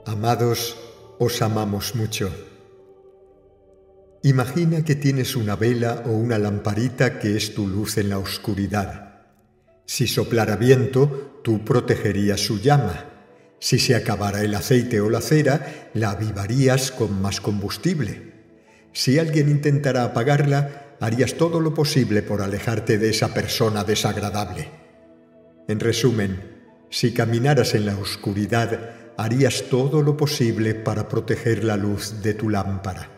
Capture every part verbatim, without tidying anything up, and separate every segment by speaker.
Speaker 1: Amados, os amamos mucho. Imagina que tienes una vela o una lamparita que es tu luz en la oscuridad. Si soplara viento, tú protegerías su llama. Si se acabara el aceite o la cera, la avivarías con más combustible. Si alguien intentara apagarla, harías todo lo posible por alejarte de esa persona desagradable. En resumen, si caminaras en la oscuridad, harías todo lo posible para proteger la luz de tu lámpara.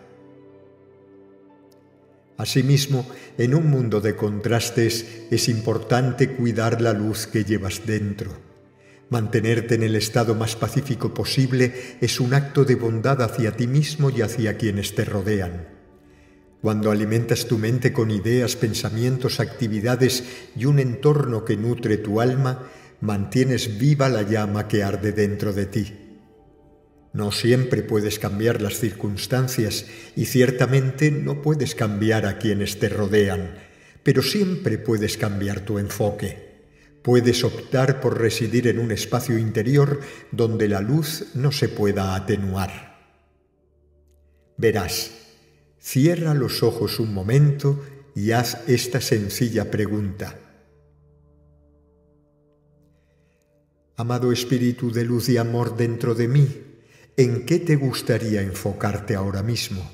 Speaker 1: Asimismo, en un mundo de contrastes es importante cuidar la luz que llevas dentro. Mantenerte en el estado más pacífico posible es un acto de bondad hacia ti mismo y hacia quienes te rodean. Cuando alimentas tu mente con ideas, pensamientos, actividades y un entorno que nutre tu alma, mantienes viva la llama que arde dentro de ti. No siempre puedes cambiar las circunstancias y ciertamente no puedes cambiar a quienes te rodean, pero siempre puedes cambiar tu enfoque. Puedes optar por residir en un espacio interior donde la luz no se pueda atenuar. Verás, cierra los ojos un momento y haz esta sencilla pregunta. Amado Espíritu de luz y amor dentro de mí, ¿en qué te gustaría enfocarte ahora mismo?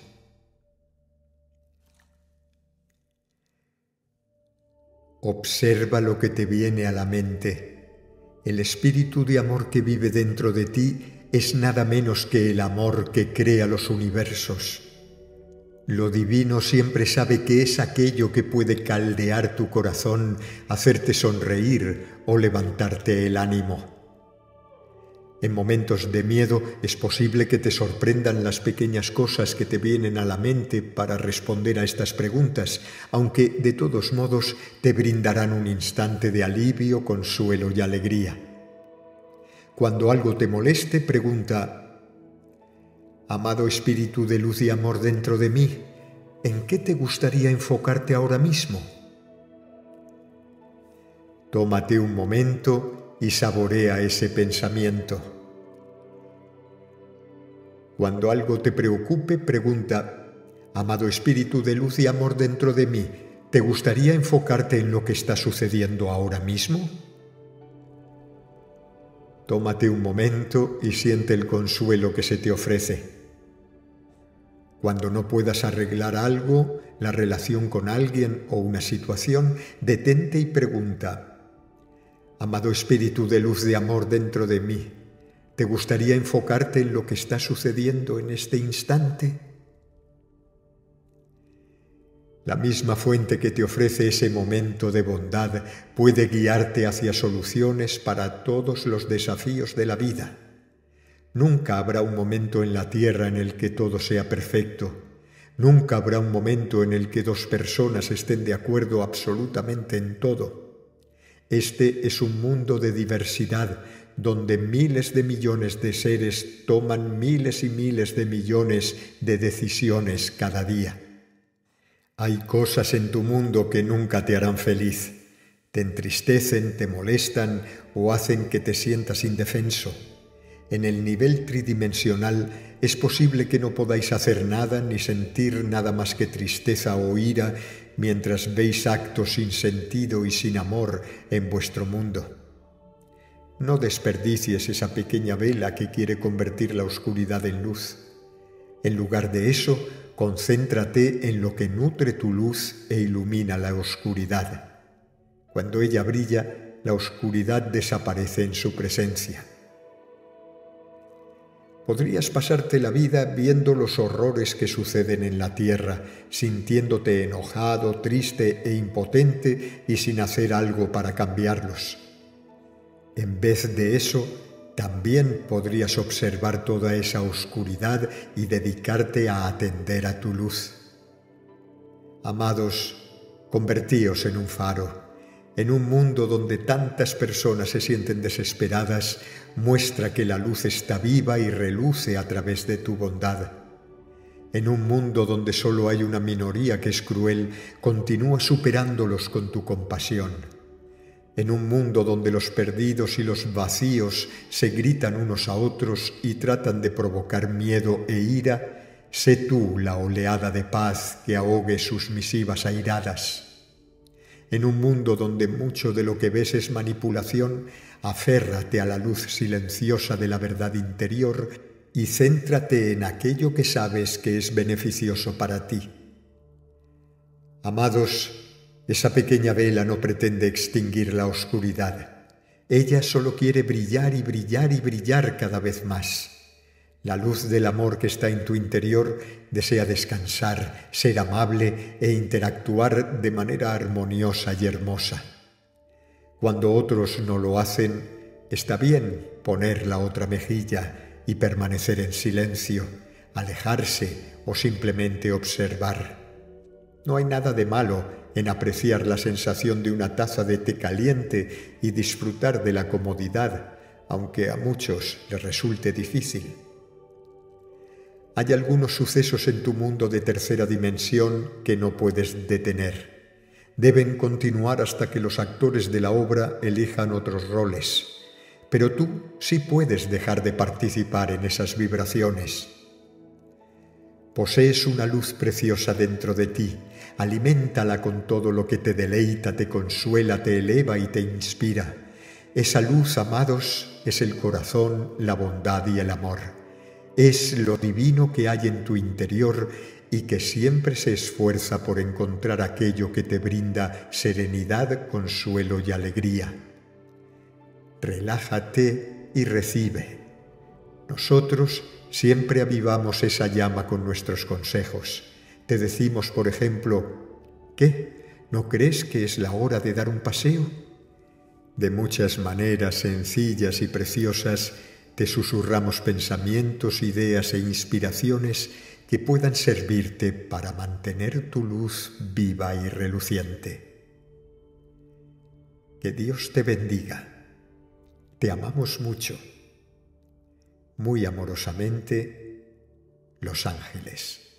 Speaker 1: Observa lo que te viene a la mente. El espíritu de amor que vive dentro de ti es nada menos que el amor que crea los universos. Lo divino siempre sabe que es aquello que puede caldear tu corazón, hacerte sonreír o levantarte el ánimo. En momentos de miedo es posible que te sorprendan las pequeñas cosas que te vienen a la mente para responder a estas preguntas, aunque de todos modos te brindarán un instante de alivio, consuelo y alegría. Cuando algo te moleste, pregunta: Amado Espíritu de luz y amor dentro de mí, ¿en qué te gustaría enfocarte ahora mismo? Tómate un momento y saborea ese pensamiento. Cuando algo te preocupe, pregunta: Amado Espíritu de luz y amor dentro de mí, ¿te gustaría enfocarte en lo que está sucediendo ahora mismo? Tómate un momento y siente el consuelo que se te ofrece. Cuando no puedas arreglar algo, la relación con alguien o una situación, detente y pregunta: Amado Espíritu de luz y amor dentro de mí, ¿te gustaría enfocarte en lo que está sucediendo en este instante? La misma fuente que te ofrece ese momento de bondad puede guiarte hacia soluciones para todos los desafíos de la vida. Nunca habrá un momento en la tierra en el que todo sea perfecto. Nunca habrá un momento en el que dos personas estén de acuerdo absolutamente en todo. Este es un mundo de diversidad, donde miles de millones de seres toman miles y miles de millones de decisiones cada día. Hay cosas en tu mundo que nunca te harán feliz. Te entristecen, te molestan o hacen que te sientas indefenso. En el nivel tridimensional es posible que no podáis hacer nada ni sentir nada más que tristeza o ira mientras veis actos sin sentido y sin amor en vuestro mundo. No desperdicies esa pequeña vela que quiere convertir la oscuridad en luz. En lugar de eso, concéntrate en lo que nutre tu luz e ilumina la oscuridad. Cuando ella brilla, la oscuridad desaparece en su presencia. Podrías pasarte la vida viendo los horrores que suceden en la tierra, sintiéndote enojado, triste e impotente y sin hacer algo para cambiarlos. En vez de eso, también podrías observar toda esa oscuridad y dedicarte a atender a tu luz. Amados, convertíos en un faro. En un mundo donde tantas personas se sienten desesperadas, muestra que la luz está viva y reluce a través de tu bondad. En un mundo donde solo hay una minoría que es cruel, continúa superándolos con tu compasión. En un mundo donde los perdidos y los vacíos se gritan unos a otros y tratan de provocar miedo e ira, sé tú la oleada de paz que ahogue sus misivas airadas. En un mundo donde mucho de lo que ves es manipulación, aférrate a la luz silenciosa de la verdad interior y céntrate en aquello que sabes que es beneficioso para ti. Amados, esa pequeña vela no pretende extinguir la oscuridad. Ella solo quiere brillar y brillar y brillar cada vez más. La luz del amor que está en tu interior desea descansar, ser amable e interactuar de manera armoniosa y hermosa. Cuando otros no lo hacen, está bien poner la otra mejilla y permanecer en silencio, alejarse o simplemente observar. No hay nada de malo en apreciar la sensación de una taza de té caliente y disfrutar de la comodidad, aunque a muchos les resulte difícil. Hay algunos sucesos en tu mundo de tercera dimensión que no puedes detener. Deben continuar hasta que los actores de la obra elijan otros roles, pero tú sí puedes dejar de participar en esas vibraciones. Posees una luz preciosa dentro de ti. Aliméntala con todo lo que te deleita, te consuela, te eleva y te inspira. Esa luz, amados, es el corazón, la bondad y el amor. Es lo divino que hay en tu interior y que siempre se esfuerza por encontrar aquello que te brinda serenidad, consuelo y alegría. Relájate y recibe. Nosotros siempre avivamos esa llama con nuestros consejos. Te decimos, por ejemplo, ¿qué? ¿No crees que es la hora de dar un paseo? De muchas maneras sencillas y preciosas te susurramos pensamientos, ideas e inspiraciones que puedan servirte para mantener tu luz viva y reluciente. Que Dios te bendiga. Te amamos mucho. Muy amorosamente, Los Ángeles.